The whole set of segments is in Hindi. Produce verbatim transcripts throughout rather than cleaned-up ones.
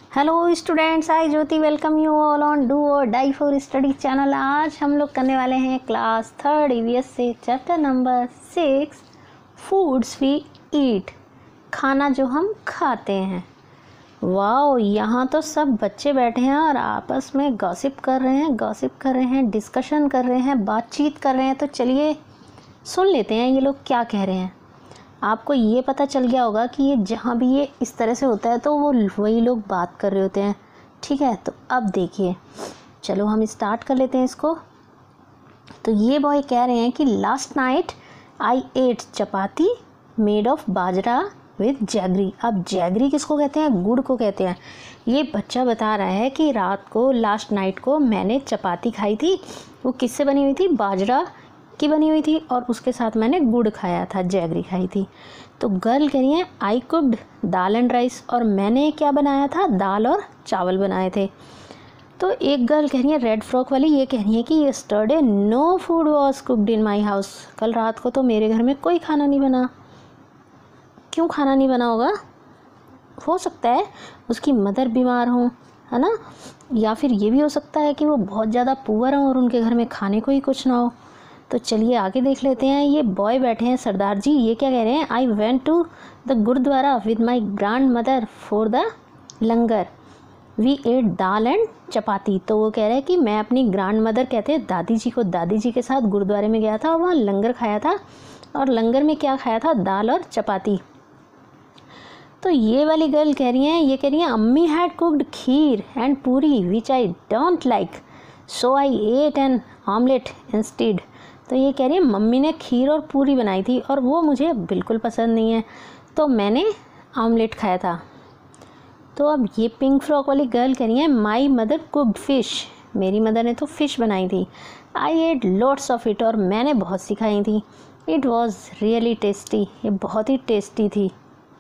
Hello students, I Jyoti welcome you all on do or die for study channel. आज हम लोग करने वाले हैं क्लास थर्ड ईवीएस से chapter number six, foods we eat, खाना जो हम खाते हैं। वाओ, यहाँ तो सब बच्चे बैठे हैं और आपस में गॉसिप कर रहे हैं गॉसिप कर रहे हैं डिस्कशन कर रहे हैं, बातचीत कर रहे हैं। तो चलिए सुन लेते हैं ये लोग क्या कह रहे हैं। आपको ये पता चल गया होगा कि ये जहाँ भी ये इस तरह से होता है तो वो वही लोग बात कर रहे होते हैं। ठीक है, तो अब देखिए, चलो हम स्टार्ट कर लेते हैं इसको। तो ये बॉय कह रहे हैं कि last night I ate chapati made of bajra with jaggery. अब जैगरी किसको कहते हैं? गुड़ को कहते हैं। ये बच्चा बता रहा है कि रात को, लास्ट नाइट को मैंने चपाती खाई थी। वो किससे बनी हुई थी? बाजरा की बनी हुई थी और उसके साथ मैंने गुड़ खाया था, जैगरी खाई थी। तो गर्ल कह रही है I cooked dal and rice, और मैंने क्या बनाया था? दाल और चावल बनाए थे। तो एक गर्ल कह रही है, रेड फ्रॉक वाली, ये कह रही है कि yesterday no food was cooked in my house. कल रात को तो मेरे घर में कोई खाना नहीं बना। क्यों खाना नहीं बना होगा? हो सकता है उसकी मदर बीमार हो, है ना, या फिर ये भी हो सकता है कि वो बहुत ज़्यादा पुअर हों और उनके घर में खाने को ही कुछ ना हो। तो चलिए आगे देख लेते हैं। ये बॉय बैठे हैं सरदार जी, ये क्या कह रहे हैं? I went to the gurudwara with my grandmother for the langar, we ate dal and chapati. तो वो कह रहे हैं कि मैं अपनी ग्रैंड मदर, कहते हैं दादी जी को, दादी जी के साथ गुरुद्वारे में गया था और वहाँ लंगर खाया था। और लंगर में क्या खाया था? दाल और चपाती। तो ये वाली गर्ल कह रही हैं, ये कह रही हैं अम्मी had cooked kheer and puri which I don't like, so I ate an omelette instead. तो ये कह रही है मम्मी ने खीर और पूरी बनाई थी और वो मुझे बिल्कुल पसंद नहीं है, तो मैंने ऑमलेट खाया था। तो अब ये पिंक फ्रॉक वाली गर्ल कह रही है माई मदर कुक्ड फ़िश, मेरी मदर ने तो फ़िश बनाई थी। I ate lots of it, और मैंने बहुत सी खाई थी। इट वॉज़ रियली टेस्टी, ये बहुत ही टेस्टी थी।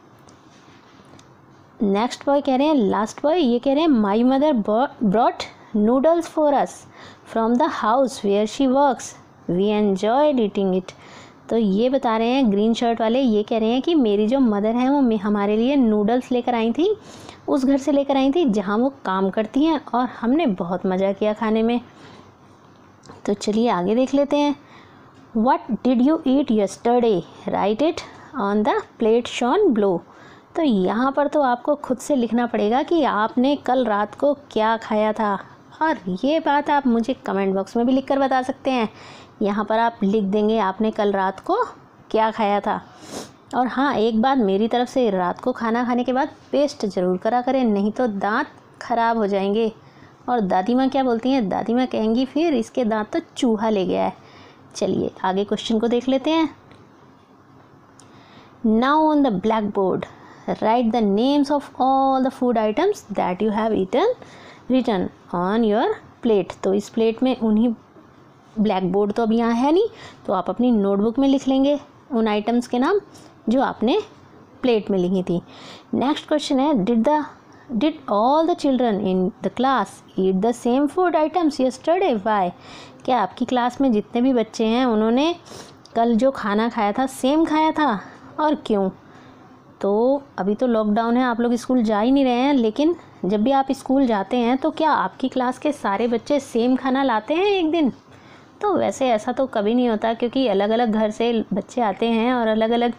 नेक्स्ट बॉय कह रहे हैं, लास्ट बॉय ये कह रहे हैं my mother brought noodles for us from the house where she works, we enjoyed eating it. तो ये बता रहे हैं ग्रीन शर्ट वाले, ये कह रहे हैं कि मेरी जो मदर हैं वो हमारे लिए नूडल्स लेकर आई थी, उस घर से लेकर आई थी जहाँ वो काम करती हैं, और हमने बहुत मज़ा किया खाने में। तो चलिए आगे देख लेते हैं। What did you eat yesterday, write it on the plate shown below. तो यहाँ पर तो आपको खुद से लिखना पड़ेगा कि आपने कल रात को क्या खाया था, और ये बात आप मुझे कमेंट बॉक्स में भी लिखकर बता सकते हैं। यहाँ पर आप लिख देंगे आपने कल रात को क्या खाया था। और हाँ, एक बात मेरी तरफ से, रात को खाना खाने के बाद पेस्ट ज़रूर करा करें, नहीं तो दांत खराब हो जाएंगे। और दादी माँ क्या बोलती हैं? दादी माँ कहेंगी फिर इसके दांत तो चूहा ले गया है। चलिए आगे क्वेश्चन को देख लेते हैं। Now on the blackboard write the names of all the food items that you have eaten written on your plate. तो इस प्लेट में उन्हीं, ब्लैक बोर्ड तो अब यहाँ है नहीं, तो आप अपनी नोटबुक में लिख लेंगे उन आइटम्स के नाम जो आपने प्लेट में लिखी थी। नेक्स्ट क्वेश्चन है, did the did all the children in the class eat the same food items yesterday, why. क्या आपकी क्लास में जितने भी बच्चे हैं उन्होंने कल जो खाना खाया था सेम खाया था, और क्यों? तो अभी तो लॉकडाउन है, आप लोग स्कूल जा ही नहीं रहे हैं, लेकिन जब भी आप स्कूल जाते हैं तो क्या आपकी क्लास के सारे बच्चे सेम खाना लाते हैं एक दिन? तो वैसे ऐसा तो कभी नहीं होता, क्योंकि अलग अलग घर से बच्चे आते हैं और अलग अलग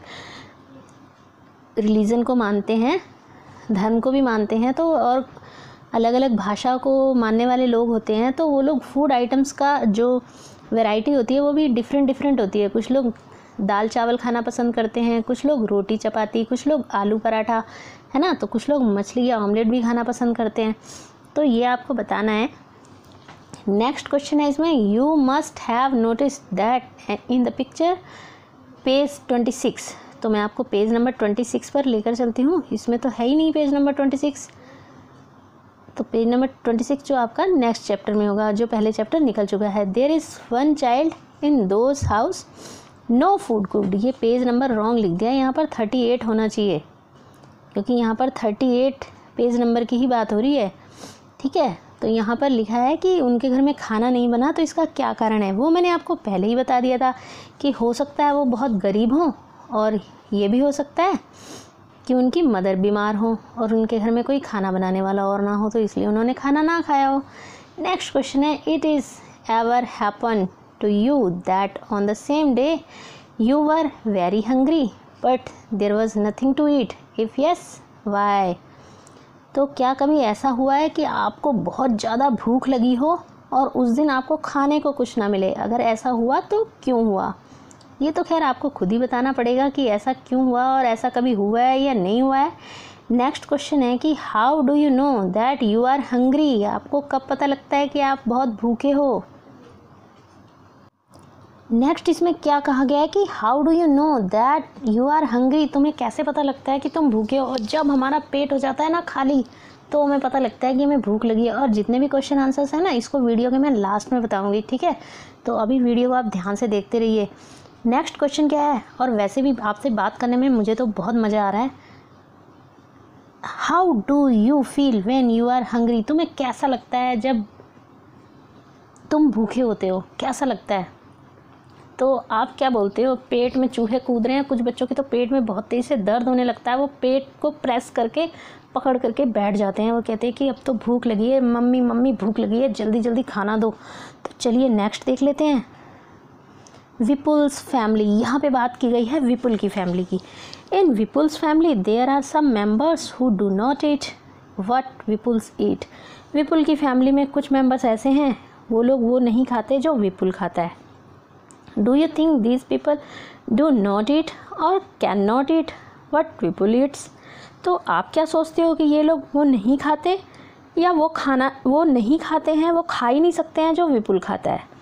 रिलीजन को मानते हैं, धर्म को भी मानते हैं, तो और अलग अलग भाषा को मानने वाले लोग होते हैं। तो वो लोग फूड आइटम्स का जो वैरायटी होती है वो भी डिफरेंट डिफरेंट होती है। कुछ लोग दाल चावल खाना पसंद करते हैं, कुछ लोग रोटी चपाती, कुछ लोग आलू पराठा, है ना, तो कुछ लोग मछली या ऑमलेट भी खाना पसंद करते हैं। तो ये आपको बताना है। नेक्स्ट क्वेश्चन है इसमें, you must have noticed that in the picture page twenty six. तो मैं आपको पेज नंबर ट्वेंटी सिक्स पर लेकर चलती हूँ। इसमें तो है ही नहीं पेज नंबर ट्वेंटी सिक्स, तो पेज नंबर ट्वेंटी सिक्स जो आपका नेक्स्ट चैप्टर में होगा, जो पहले चैप्टर निकल चुका है। There is one child in those house no food cooked. ये पेज नंबर रॉन्ग लिख दिया, यहाँ पर थर्टी एट होना चाहिए, क्योंकि यहाँ पर थर्टी एट पेज नंबर की ही बात हो रही है। ठीक है, तो यहाँ पर लिखा है कि उनके घर में खाना नहीं बना, तो इसका क्या कारण है वो मैंने आपको पहले ही बता दिया था कि हो सकता है वो बहुत गरीब हों, और ये भी हो सकता है कि उनकी मदर बीमार हो और उनके घर में कोई खाना बनाने वाला और ना हो, तो इसलिए उन्होंने खाना ना खाया हो। नेक्स्ट क्वेश्चन है, it is ever happen to you that on the same day you were very hungry but there was nothing to eat, if yes why. तो क्या कभी ऐसा हुआ है कि आपको बहुत ज़्यादा भूख लगी हो और उस दिन आपको खाने को कुछ ना मिले? अगर ऐसा हुआ तो क्यों हुआ? ये तो खैर आपको खुद ही बताना पड़ेगा कि ऐसा क्यों हुआ और ऐसा कभी हुआ है या नहीं हुआ है। नेक्स्ट क्वेश्चन है कि how do you know that you are hungry. आपको कब पता लगता है कि आप बहुत भूखे हो? नेक्स्ट इसमें क्या कहा गया है कि how do you know that you are hungry. तुम्हें कैसे पता लगता है कि तुम भूखे हो? और जब हमारा पेट हो जाता है ना खाली, तो हमें पता लगता है कि हमें भूख लगी है। और जितने भी क्वेश्चन आंसर्स हैं ना, इसको वीडियो के मैं लास्ट में बताऊंगी, ठीक है? तो अभी वीडियो को आप ध्यान से देखते रहिए। नेक्स्ट क्वेश्चन क्या है, और वैसे भी आपसे बात करने में मुझे तो बहुत मज़ा आ रहा है। How do you feel when you are hungry. तुम्हें कैसा लगता है जब तुम भूखे होते हो? कैसा लगता है? तो आप क्या बोलते हो? पेट में चूहे कूद रहे हैं, कुछ बच्चों के तो पेट में बहुत तेज़ से दर्द होने लगता है, वो पेट को प्रेस करके पकड़ करके बैठ जाते हैं। वो कहते हैं कि अब तो भूख लगी है, मम्मी मम्मी भूख लगी है, जल्दी जल्दी खाना दो। तो चलिए नेक्स्ट देख लेते हैं। विपुल्स फैमिली, यहाँ पे बात की गई है विपुल की फैमिली की। In Vipul's family there are some members who do not eat what Vipul's eat. Vipul की फैमिली में कुछ मेंबर्स ऐसे हैं, वो लोग वो नहीं खाते जो विपुल खाता है। Do you think these people do not eat or can not eat what Vipul eats. तो आप क्या सोचते हो कि ये लोग वो नहीं खाते, या वो खाना वो नहीं खाते हैं, वो खा ही नहीं सकते हैं जो विपुल खाता है?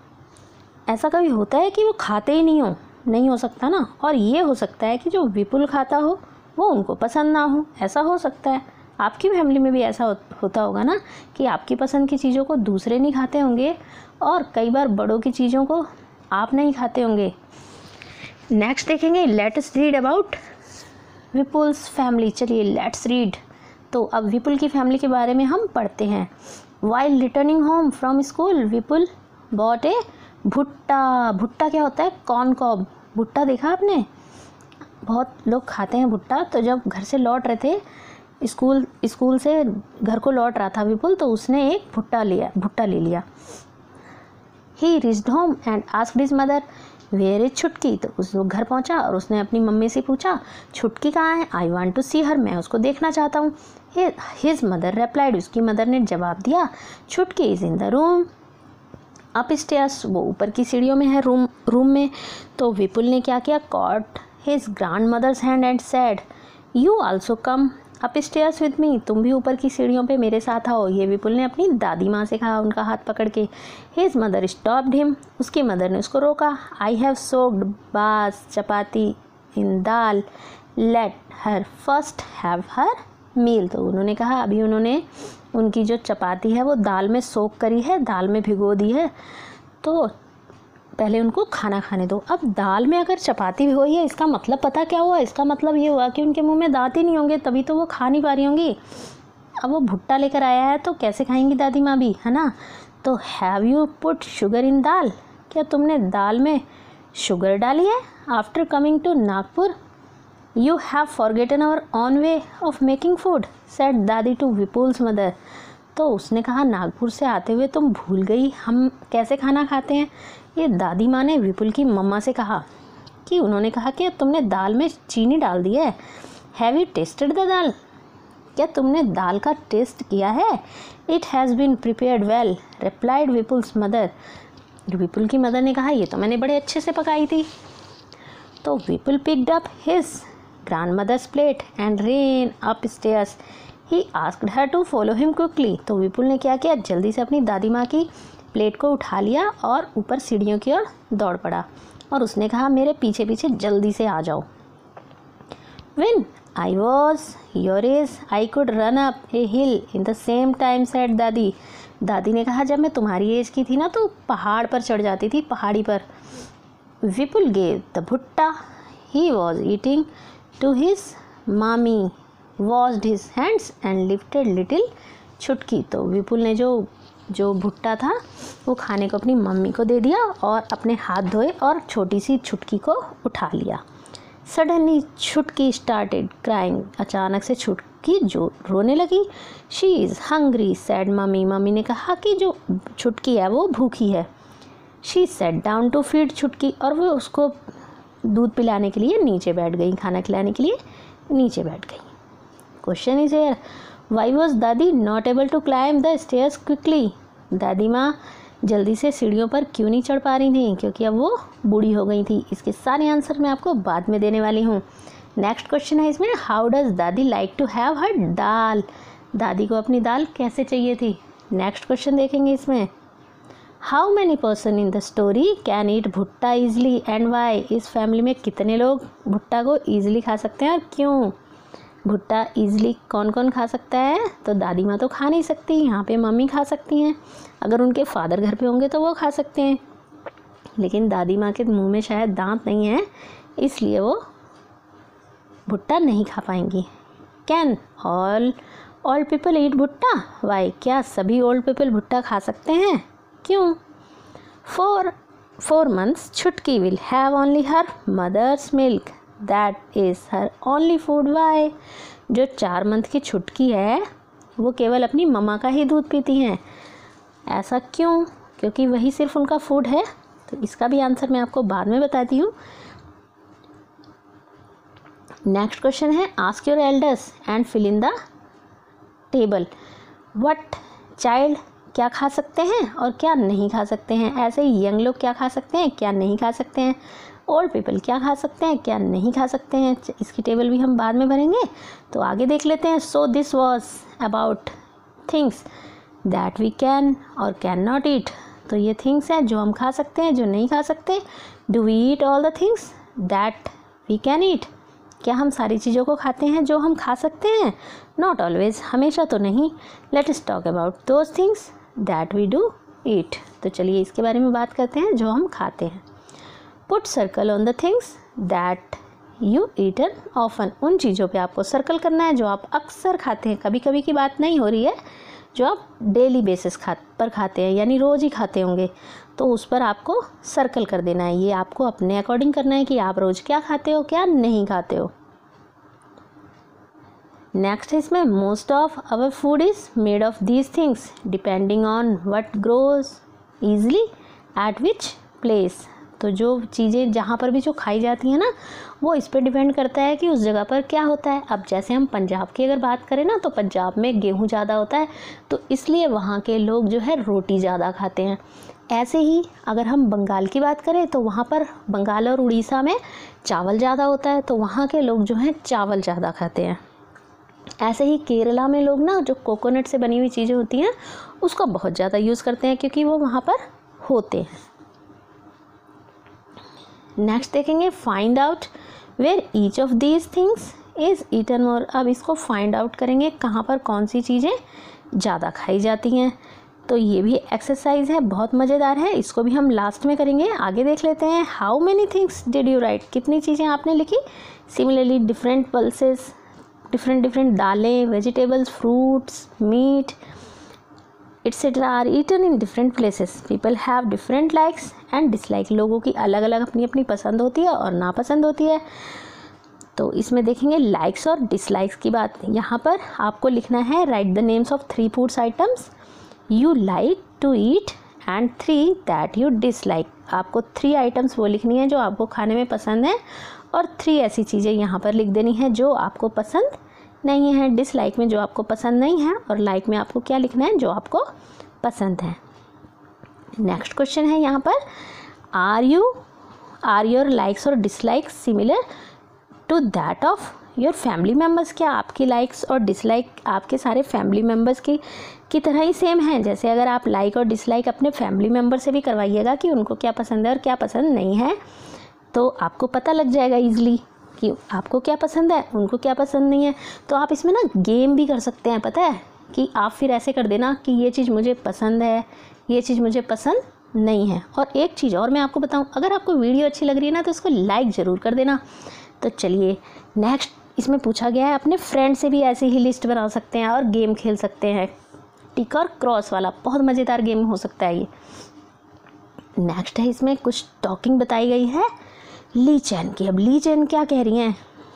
ऐसा कभी होता है कि वो खाते ही नहीं हो? नहीं हो सकता ना। और ये हो सकता है कि जो विपुल खाता हो वो उनको पसंद ना हो, ऐसा हो सकता है। आपकी फैमिली में भी ऐसा हो, होता होगा ना कि आपकी पसंद की चीज़ों को दूसरे नहीं खाते होंगे, और कई बार बड़ों की चीज़ों को आप नहीं खाते होंगे। नेक्स्ट देखेंगे, let's read about Vipul's family. चलिए लेट्स रीड। तो अब विपुल की फैमिली के बारे में हम पढ़ते हैं। While returning home from school Vipul bought a bhutta. भुट्टा क्या होता है? Corn cob. भुट्टा देखा आपने? बहुत लोग खाते हैं भुट्टा। तो जब घर से लौट रहे थे, स्कूल स्कूल से घर को लौट रहा था विपुल, तो उसने एक भुट्टा लिया भुट्टा ले लिया। He reached home and asked his mother where is Chutki. तो उस वो घर पहुंचा और उसने अपनी मम्मी से पूछा, छुटकी कहाँ है? I want to see her. मैं उसको देखना चाहता हूँ। His mother replied. उसकी मदर ने जवाब दिया, Chutki is in the room upstairs. वो ऊपर की सीढ़ियों में है, रूम रूम में। तो विपुल ने क्या किया? Caught his grandmother's hand and said, you also come upstairs with me. तुम भी ऊपर की सीढ़ियों पे मेरे साथ आओ। ये विपुल ने अपनी दादी माँ से कहा, उनका हाथ पकड़ के। His mother stopped him. उसकी मदर ने उसको रोका। आई हैव सोक्ड बास chapati in dal, let her first have her meal. तो उन्होंने कहा अभी उन्होंने उनकी जो चपाती है वो दाल में सोक करी है, दाल में भिगो दी है, तो पहले उनको खाना खाने दो। अब दाल में अगर चपाती भिगोई है, इसका मतलब पता क्या हुआ? इसका मतलब ये हुआ कि उनके मुंह में दांत ही नहीं होंगे, तभी तो वो खा नहीं पा रही होंगी। अब वो भुट्टा लेकर आया है तो कैसे खाएंगी दादी माँ भी, है ना? तो have you put sugar in dal. क्या तुमने दाल में शुगर डाली है? After coming to Nagpur you have forgotten our own way of making food, said dadi to Vipul's mother. तो उसने कहा, नागपुर से आते हुए तुम भूल गई हम कैसे खाना खाते हैं। ये दादी माँ ने विपुल की मम्मा से कहा कि उन्होंने कहा कि तुमने दाल में चीनी डाल दी है। Have you tasted the dal. क्या तुमने दाल का टेस्ट किया है? It has been prepared well, replied Vipul's mother. Vipul की मदर ने कहा, ये तो मैंने बड़े अच्छे से पकाई थी। तो Vipul picked up his grandmother's plate and ran upstairs. He asked her to follow him quickly. तो विपुल ने क्या किया? जल्दी से अपनी दादी माँ की प्लेट को उठा लिया और ऊपर सीढ़ियों की ओर दौड़ पड़ा, और उसने कहा मेरे पीछे पीछे जल्दी से आ जाओ। When I was your age, I could run up a hill in the same time, said दादी। दादी ने कहा जब मैं तुम्हारी एज की थी ना तो पहाड़ पर चढ़ जाती थी, पहाड़ी पर। विपुल gave the भुट्टा he was eating to his mommy, washed his hands and lifted little छुटकी। तो विपुल ने जो जो भुट्टा था वो खाने को अपनी मम्मी को दे दिया और अपने हाथ धोए और छोटी सी छुटकी को उठा लिया। सडनली छुटकी स्टार्टेड क्राइंग, अचानक से छुटकी जो रोने लगी। She is hungry said mummy, mummy ने कहा कि जो छुटकी है वो भूखी है। She sat down to feed Chutki, और वो उसको दूध पिलाने के लिए नीचे बैठ गई, खाना खिलाने के लिए नीचे बैठ गई। Question is here, why was दादी not able to climb the stairs quickly, दादी माँ जल्दी से सीढ़ियों पर क्यों नहीं चढ़ पा रही थी, क्योंकि अब वो बूढ़ी हो गई थी। इसके सारे आंसर मैं आपको बाद में देने वाली हूँ। नेक्स्ट क्वेश्चन है इसमें, हाउ डज दादी like to have her dal, दादी को अपनी दाल कैसे चाहिए थी। नेक्स्ट क्वेश्चन देखेंगे इसमें, how many person in the story can eat bhutta easily and why, इस फैमिली में कितने लोग भुट्टा को ईजिली खा सकते हैं और क्यों। भुट्टा ईजिली कौन कौन खा सकता है, तो दादी माँ तो खा नहीं सकती, यहाँ पे मम्मी खा सकती हैं, अगर उनके फादर घर पे होंगे तो वो खा सकते हैं, लेकिन दादी माँ के मुंह में शायद दांत नहीं है, इसलिए वो भुट्टा नहीं खा पाएंगी। Can all all people eat bhutta, why, क्या सभी ओल्ड पीपल भुट्टा खा सकते हैं, क्यों। Four four months Chhutki will have only her mother's milk, that is her only food, why, जो चार मंथ की छुटकी है वो केवल अपनी मम्मा का ही दूध पीती हैं, ऐसा क्यों, क्योंकि वही सिर्फ उनका फूड है। तो इसका भी आंसर मैं आपको बाद में बताती हूँ। नेक्स्ट क्वेश्चन है, ask your elders and fill in the table, what child क्या खा सकते हैं और क्या नहीं खा सकते हैं, ऐसे ही यंग लोग क्या खा सकते हैं, क्या नहीं खा सकते हैं, ओल्ड पीपल क्या खा सकते हैं, क्या नहीं खा सकते हैं। इसकी टेबल भी हम बाद में भरेंगे, तो आगे देख लेते हैं। So this was about things that we can और कैन नॉट ईट, तो ये थिंग्स हैं जो हम खा सकते हैं, जो नहीं खा सकते। Do we eat all the things that we can eat, क्या हम सारी चीज़ों को खाते हैं जो हम खा सकते हैं, नॉट ऑलवेज, हमेशा तो नहीं। Let us talk about those things that we do eat, तो चलिए इसके बारे में बात करते हैं जो हम खाते हैं। Put circle on the things that you eaten often, उन चीज़ों पे आपको सर्कल करना है जो आप अक्सर खाते हैं, कभी कभी की बात नहीं हो रही है, जो आप डेली बेसिस खा पर खाते हैं, यानी रोज़ ही खाते होंगे, तो उस पर आपको सर्कल कर देना है। ये आपको अपने अकॉर्डिंग करना है कि आप रोज़ क्या खाते हो, क्या नहीं खाते हो। नेक्स्ट है इसमें, most of our food is made of these things depending on what grows easily at which place, तो जो चीज़ें जहाँ पर भी जो खाई जाती हैं ना, वो इस पर डिपेंड करता है कि उस जगह पर क्या होता है। अब जैसे हम पंजाब की अगर बात करें ना, तो पंजाब में गेहूँ ज़्यादा होता है, तो इसलिए वहाँ के लोग जो है रोटी ज़्यादा खाते हैं। ऐसे ही अगर हम बंगाल की बात करें, तो वहाँ पर बंगाल और उड़ीसा में चावल ज़्यादा होता है, तो वहाँ के लोग जो हैं चावल ज़्यादा खाते हैं। ऐसे ही केरला में लोग ना जो कोकोनट से बनी हुई चीज़ें होती हैं उसको बहुत ज़्यादा यूज़ करते हैं, क्योंकि वो वहाँ पर होते हैं। नेक्स्ट देखेंगे, find out where each of these things is eaten more, अब इसको फाइंड आउट करेंगे कहाँ पर कौन सी चीज़ें ज़्यादा खाई जाती हैं। तो ये भी एक्सरसाइज है, बहुत मज़ेदार है, इसको भी हम लास्ट में करेंगे। आगे देख लेते हैं, how many things did you write, कितनी चीज़ें आपने लिखी। Similarly different pulses, different different दालें, vegetables, fruits, meat etcetera are eaten in different places, people have different likes and dislike, लोगों की अलग अलग अपनी अपनी पसंद होती है और नापसंद होती है। तो इसमें देखेंगे लाइक्स और डिसलाइक्स की बात। यहाँ पर आपको लिखना है, write the names of three foods items you like to eat and three that you dislike, आपको थ्री आइटम्स वो लिखनी है जो आपको खाने में पसंद है, और थ्री ऐसी चीज़ें यहाँ पर लिख देनी है जो आपको पसंद नहीं है। डिसलाइक में जो आपको पसंद नहीं है, और लाइक में आपको क्या लिखना है, जो आपको पसंद है। नेक्स्ट क्वेश्चन है यहाँ पर, are you are your likes और dislikes similar to that of your family members, क्या आपकी लाइक्स और डिसलाइक आपके सारे फैमिली मेम्बर्स की की तरह ही सेम है। जैसे अगर आप लाइक और डिसलाइक अपने फैमिली मेम्बर से भी करवाइएगा कि उनको क्या पसंद है और क्या पसंद नहीं है, तो आपको पता लग जाएगा ईजिली कि आपको क्या पसंद है, उनको क्या पसंद नहीं है। तो आप इसमें ना गेम भी कर सकते हैं, पता है कि आप फिर ऐसे कर देना कि ये चीज़ मुझे पसंद है, ये चीज़ मुझे पसंद नहीं है। और एक चीज़ और मैं आपको बताऊं, अगर आपको वीडियो अच्छी लग रही है ना, तो इसको लाइक ज़रूर कर देना। तो चलिए नेक्स्ट इसमें पूछा गया है, अपने फ्रेंड से भी ऐसी ही लिस्ट बना सकते हैं और गेम खेल सकते हैं, टिक और क्रॉस वाला, बहुत मज़ेदार गेम हो सकता है ये। नेक्स्ट है इसमें कुछ टॉकिंग बताई गई है, ली चैन की। अब ली चैन क्या कह रही हैं,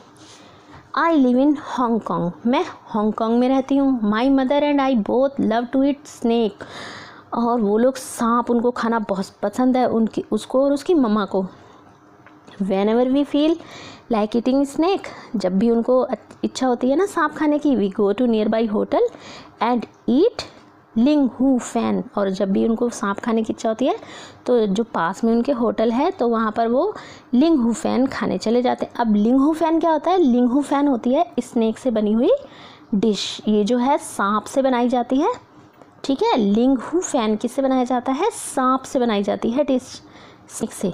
आई लिव इन हांगकॉन्ग, मैं हांगकॉन्ग में रहती हूँ। My mother and I both love to eat snake, और वो लोग सांप, उनको खाना बहुत पसंद है, उनकी उसको और उसकी मम्मा को। Whenever we feel like eating snake, जब भी उनको इच्छा होती है ना सांप खाने की, we go to nearby hotel and eat ling hu fan, और जब भी उनको सांप खाने की इच्छा होती है तो जो पास में उनके होटल है तो वहाँ पर वो लिंग हू फैन खाने चले जाते हैं। अब लिंग हू फैन क्या होता है, लिंग हू फैन होती है स्नेक से बनी हुई डिश, ये जो है सांप से बनाई जाती है, ठीक है। लिंग हू फैन किससे बनाया जाता है, सांप से बनाई जाती है डिश, स्नेक से।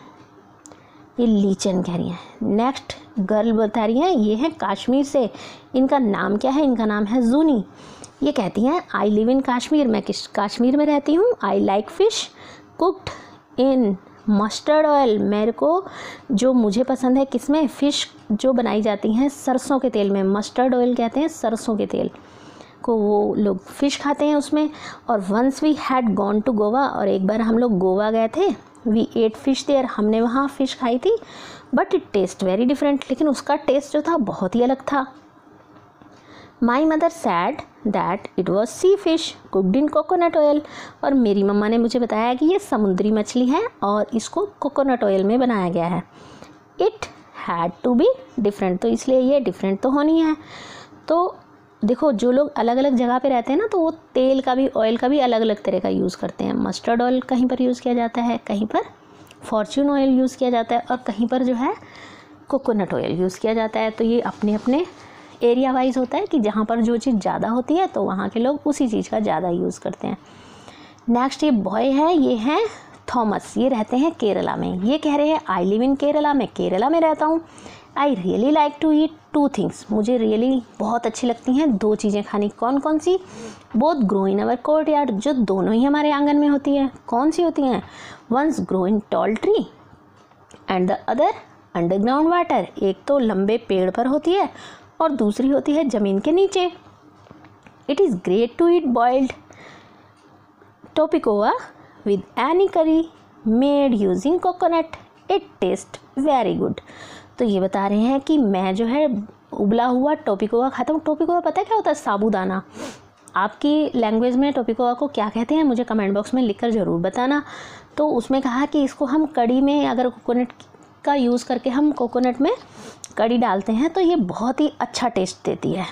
ये ली चैन कह रही हैं। नेक्स्ट गर्ल बता रही हैं, ये है कश्मीर से, इनका नाम क्या है, इनका नाम है जूनी। ये कहती हैं आई लिव इन कश्मीर, मैं किस कश्मीर में रहती हूँ। I like fish cooked in mustard oil, मेरे को जो मुझे पसंद है किसमें, फ़िश जो बनाई जाती हैं सरसों के तेल में। मस्टर्ड ऑयल कहते हैं सरसों के तेल को, वो लोग फ़िश खाते हैं उसमें। और once we had gone to Goa, और एक बार हम लोग गोवा गए थे। वी एट फ़िश देयर, हमने वहाँ फ़िश खाई थी। But it taste very different, लेकिन उसका टेस्ट जो था बहुत ही अलग था। My mother said that it was sea fish cooked in coconut oil, और मेरी मम्मा ने मुझे बताया कि ये समुद्री मछली है और इसको कोकोनट ऑयल में बनाया गया है। It had to be different, तो इसलिए ये डिफरेंट तो होनी है। तो देखो जो लोग अलग अलग जगह पे रहते हैं ना, तो वो तेल का भी, ऑयल का भी अलग अलग तरह का यूज़ करते हैं। मस्टर्ड ऑयल कहीं पर यूज़ किया जाता है, कहीं पर फॉर्च्यून ऑयल यूज़ किया जाता है, और कहीं पर जो है कोकोनट ऑयल यूज़ किया जाता है। तो ये अपने अपने एरिया वाइज होता है कि जहाँ पर जो चीज़ ज़्यादा होती है तो वहाँ के लोग उसी चीज़ का ज़्यादा यूज़ करते हैं। नेक्स्ट ये बॉय है, ये हैं थॉमस, ये रहते हैं केरला में। ये कह रहे हैं आई लिव इन केरला, मैं केरला में रहता हूँ। I really like to eat two things, मुझे रियली बहुत अच्छी लगती हैं दो चीज़ें खानी। कौन कौन सी, both grow in our courtyard, जो दोनों ही हमारे आंगन में होती है। कौन सी होती हैं, once grow in tall tree and the other underground water, एक तो लंबे पेड़ पर होती है और दूसरी होती है ज़मीन के नीचे। It is great to eat boiled tapioca with any curry made using coconut, it taste very good. तो ये बता रहे हैं कि मैं जो है उबला हुआ टोपिकोवा खाता हूँ। टोपिकोवा पता है क्या होता है, साबूदाना। आपकी लैंग्वेज में टोपिकोवा को क्या कहते हैं मुझे कमेंट बॉक्स में लिखकर ज़रूर बताना। तो उसमें कहा कि इसको हम कड़ी में, अगर कोकोनट का यूज़ करके हम कोकोनट में कड़ी डालते हैं तो ये बहुत ही अच्छा टेस्ट देती है।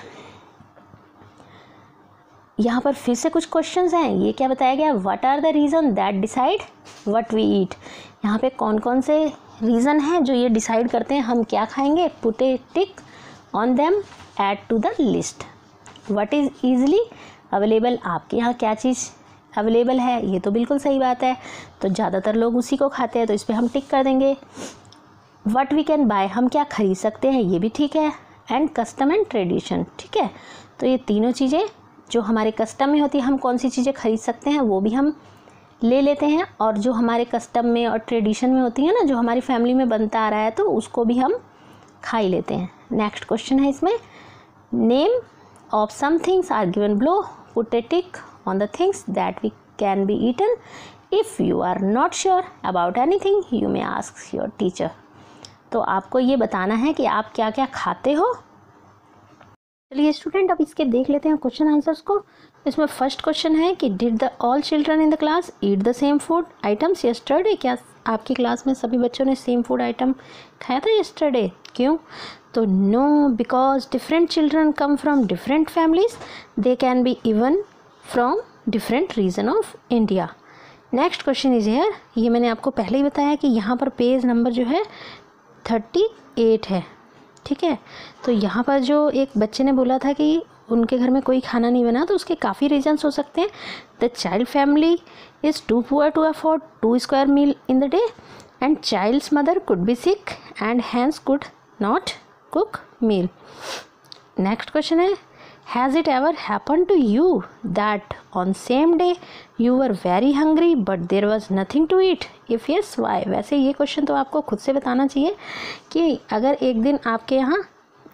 यहाँ पर फिर से कुछ क्वेश्चंस हैं। ये क्या बताया गया, what are the reason that decide what we eat. यहाँ पे कौन कौन से रीज़न हैं जो ये डिसाइड करते हैं हम क्या खाएंगे। Put a tick on them, add to the list. What is easily available, आपके यहाँ क्या चीज़ अवेलेबल है, ये तो बिल्कुल सही बात है, तो ज़्यादातर लोग उसी को खाते हैं, तो इस पर हम टिक कर देंगे। व्हाट वी कैन बाय, हम क्या खरीद सकते हैं, ये भी ठीक है। एंड कस्टम एंड ट्रेडिशन, ठीक है। तो ये तीनों चीज़ें जो हमारे कस्टम में होती है, हम कौन सी चीज़ें खरीद सकते हैं वो भी हम ले लेते हैं, और जो हमारे कस्टम में और ट्रेडिशन में होती है ना, जो हमारी फैमिली में बनता आ रहा है, तो उसको भी हम खा ही लेते हैं। नेक्स्ट क्वेश्चन है इसमें, name of some things are given below, put a tick on the things that we can be eaten. If you are not sure about anything you may ask your teacher. तो आपको ये बताना है कि आप क्या क्या खाते हो। चलिए स्टूडेंट, अब इसके देख लेते हैं क्वेश्चन आंसर्स को। इसमें फर्स्ट क्वेश्चन है कि did the all children in the class eat the same food items yesterday, क्या आपकी क्लास में सभी बच्चों ने सेम फूड आइटम खाया था यस्टरडे। क्यों, तो no, because different children come from different families, they can be even from different region of India. Next question is here, ये मैंने आपको पहले ही बताया कि यहाँ पर पेज नंबर जो है थर्टी एट है, ठीक है। तो यहाँ पर जो एक बच्चे ने बोला था कि उनके घर में कोई खाना नहीं बना, तो उसके काफ़ी रीजन्स हो सकते हैं। The child family is too poor to afford two square meal in the day, and child's mother could be sick and hence could not cook meal. Next question है, has it ever happen to you that on same day you were very hungry but there was nothing to eat, if yes why. वैसे ये क्वेश्चन तो आपको खुद से बताना चाहिए कि अगर एक दिन आपके यहाँ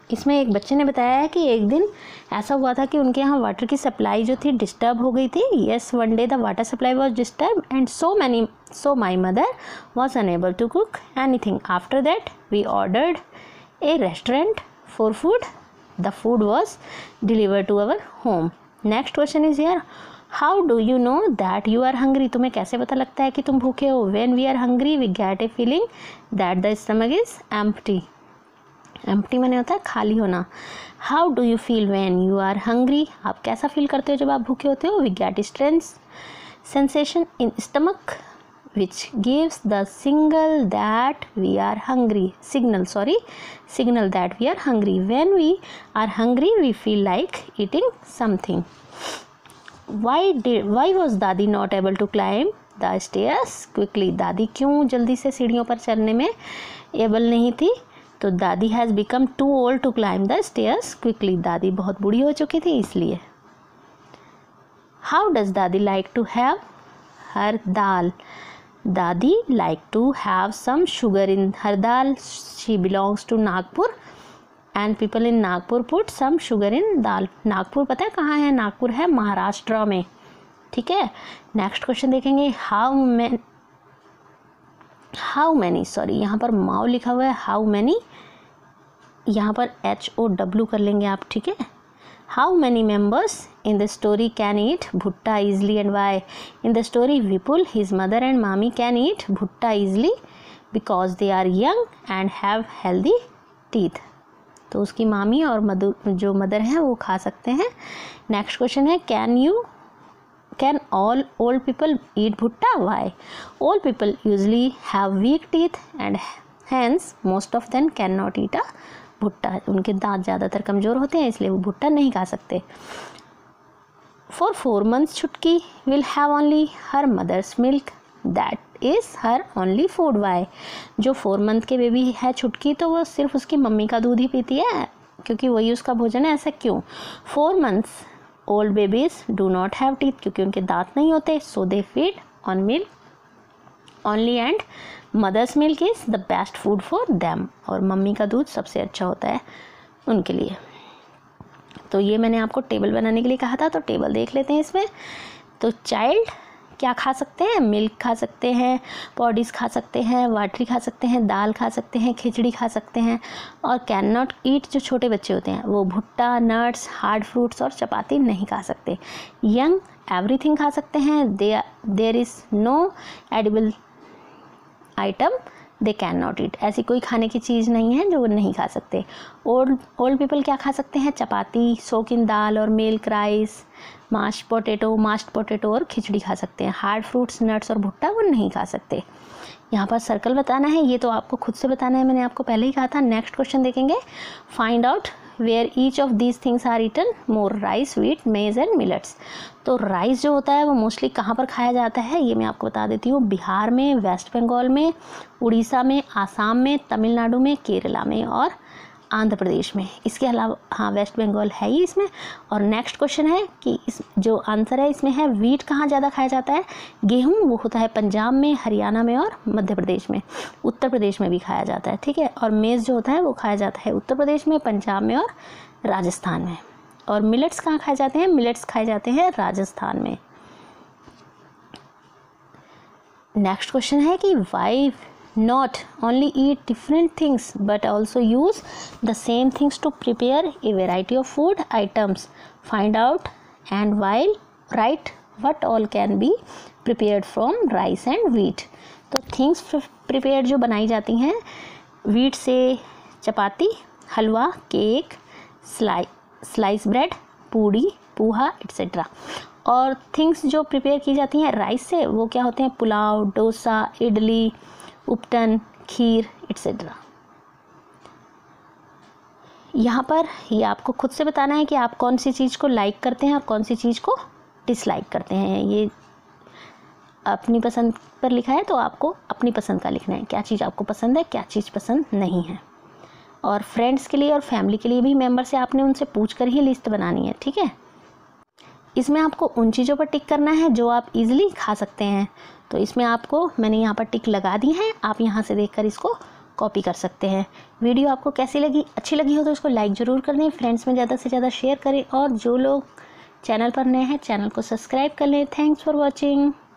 इसमें एक बच्चे ने बताया है कि एक दिन ऐसा हुआ था कि उनके यहाँ वाटर की सप्लाई जो थी डिस्टर्ब हो गई थी. Yes, one day the water supply was disturb and so many so my mother was unable to cook anything. After that we ordered a restaurant for food. The food was delivered to our home. Next question is here, how do you know that you are hungry. तुम्हें कैसे पता लगता है कि तुम भूखे हो. When we are hungry we get a feeling that the stomach is empty. Empty मैंने होता है खाली होना. How do you feel when you are hungry. आप कैसा फील करते हो जब आप भूखे होते हो. We get strength sensation in stomach which gives the single that we are hungry signal sorry signal that we are hungry. When we are hungry we feel like eating something. Why did why was दादी not able to climb the stairs quickly. दादी क्यों जल्दी से सीढ़ियों पर चढ़ने में एबल नहीं थी. तो Dadi has become too old to climb the stairs quickly. दादी बहुत बूढ़ी हो चुकी थी इसलिए. हाउ डज दादी like to have her dal. Dadi like to have some sugar in her dal. She belongs to Nagpur and people in Nagpur put some sugar in dal. Nagpur पता है कहाँ है. नागपुर है महाराष्ट्र में. ठीक है. नेक्स्ट क्वेश्चन देखेंगे. How man how many sorry यहाँ पर माओ लिखा हुआ है. हाउ मैनी यहाँ पर एच ओ डब्ल्यू कर लेंगे आप. ठीक है. How many members in the story can eat bhutta easily and why. In the story Vipul his mother and Mami can eat bhutta easily because they are young and have healthy teeth. तो उसकी मामी और मधु जो मदर हैं वो खा सकते हैं. नेक्स्ट क्वेश्चन है, can you Can all old people eat bhutta? Why? Old people usually have weak teeth and hence most of them cannot eat a भुट्टा. उनके दांत ज़्यादातर कमज़ोर होते हैं इसलिए वो भुट्टा नहीं खा सकते. For four months छुटकी will have only her mother's milk. That is her only food. Why? जो फोर मंथ के बेबी है छुटकी तो वो सिर्फ उसकी मम्मी का दूध ही पीती है क्योंकि वही उसका भोजन है. ऐसा क्यों? Four months old babies do not have teeth क्योंकि उनके दांत नहीं होते. So they feed on milk only and mothers milk is the best food for them. और मम्मी का दूध सबसे अच्छा होता है उनके लिए. तो ये मैंने आपको टेबल बनाने के लिए कहा था. तो टेबल देख लेते हैं इसमें. तो चाइल्ड क्या खा सकते हैं. मिल्क खा सकते हैं, पॉडीज खा सकते हैं, वाटरी खा सकते हैं, दाल खा सकते हैं, खिचड़ी खा सकते हैं. और कैन नॉट ईट जो छोटे बच्चे होते हैं वो भुट्टा, नट्स, हार्ड फ्रूट्स और चपाती नहीं खा सकते. यंग एवरीथिंग खा सकते हैं. They there is no edible item they can not eat. ऐसी कोई खाने की चीज़ नहीं है जो वो नहीं खा सकते. ओल्ड ओल्ड पीपल क्या खा सकते हैं. चपाती, सोक इन दाल और milk, rice, mashed potato mashed potato और खिचड़ी खा सकते हैं. हार्ड फ्रूट्स, नट्स और भुट्टा वो नहीं खा सकते. यहाँ पर सर्कल बताना है. ये तो आपको खुद से बताना है, मैंने आपको पहले ही कहा था. नेक्स्ट क्वेश्चन देखेंगे. Find out where each of these things are eaten more. Rice, wheat, maize and millets. तो राइस जो होता है वो मोस्टली कहाँ पर खाया जाता है ये मैं आपको बता देती हूँ. बिहार में, वेस्ट बंगाल में, उड़ीसा में, आसाम में, तमिलनाडु में, केरला में और आंध्र प्रदेश में. इसके अलावा हाँ वेस्ट बंगाल है ही इसमें. और नेक्स्ट क्वेश्चन है कि इस जो आंसर है इसमें है वीट कहाँ ज़्यादा खाया जाता है. गेहूँ वो होता है पंजाब में, हरियाणा में और मध्य प्रदेश में. उत्तर प्रदेश में भी खाया जाता है. ठीक है. और मेज़ जो होता है वो खाया जाता है उत्तर प्रदेश में, पंजाब में और राजस्थान में. और मिलेट्स कहाँ खाए जाते हैं. मिलेट्स खाए जाते हैं राजस्थान में. नेक्स्ट क्वेश्चन है कि why not only eat different things but also use the same things to prepare a variety of food items. Find out and while write what all can be prepared from rice and wheat. तो things prepared जो बनाई जाती हैं wheat से chapati, halwa, cake, slice bread, puri, poha etcetera. और थिंग्स जो प्रिपेयर की जाती हैं राइस से वो क्या होते हैं. पुलाव, डोसा, इडली, उपटन, खीर एक्सेट्रा. यहाँ पर ये आपको खुद से बताना है कि आप कौन सी चीज़ को लाइक करते हैं और कौन सी चीज़ को डिसलाइक करते हैं. ये अपनी पसंद पर लिखा है तो आपको अपनी पसंद का लिखना है. क्या चीज़ आपको पसंद है, क्या चीज़ पसंद नहीं है. और फ्रेंड्स के लिए और फैमिली के लिए भी मेंबर से आपने उनसे पूछ कर ही लिस्ट बनानी है. ठीक है. इसमें आपको उन चीज़ों पर टिक करना है जो आप इजीली खा सकते हैं. तो इसमें आपको मैंने यहाँ पर टिक लगा दी है. आप यहाँ से देखकर इसको कॉपी कर सकते हैं। वीडियो आपको कैसी लगी, अच्छी लगी हो तो उसको लाइक ज़रूर कर दें, फ्रेंड्स में ज़्यादा से ज़्यादा शेयर करें और जो लोग चैनल पर नए हैं चैनल को सब्सक्राइब कर लें। Thanks for watching.